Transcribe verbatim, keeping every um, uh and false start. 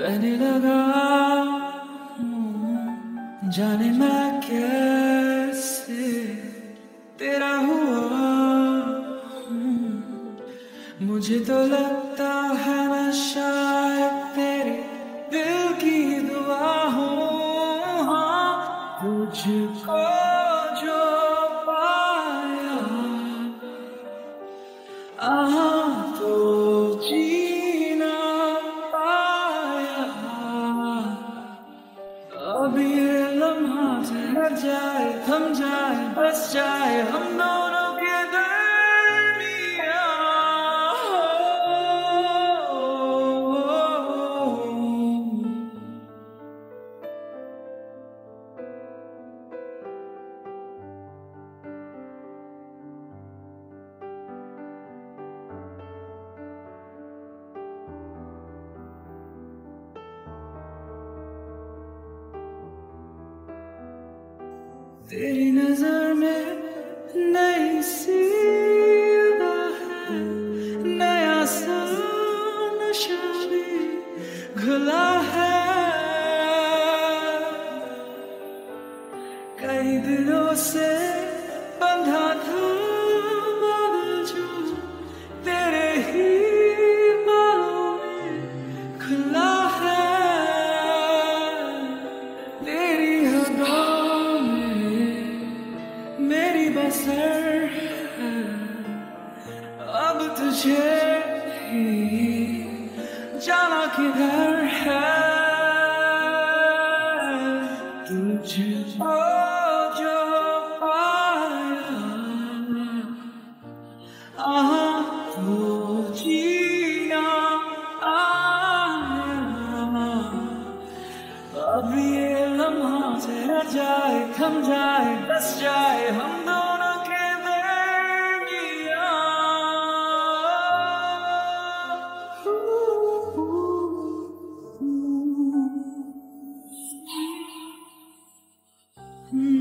कहने लगा हूँ, जाने मैं कैसे तेरा हुआ हूँ। मुझे तो लगता है मैं शायद तेरे दिल की दुआ हूँ। हाँ, तुझको जो पाया आहा तो जीना पाया। अब ये लम्हा ठहर जाए, थम जाए, बस जाए हम दोनों के दरमियाँ। तेरी नजर में नई सी अदा है, नया सा नशा भी घुला है। कई दिनों से बंधा था बादल जो तेरे ही बालों में खुला है। तेरी हदों में मेरी बसर है, अब तुझे ही जाना किधर है। तुझको जो पाया आहा तो जीना आया। अब ये लम्हा ठहर जाए, थम जाए, बस जाए हम दोनों के दरमियाँ।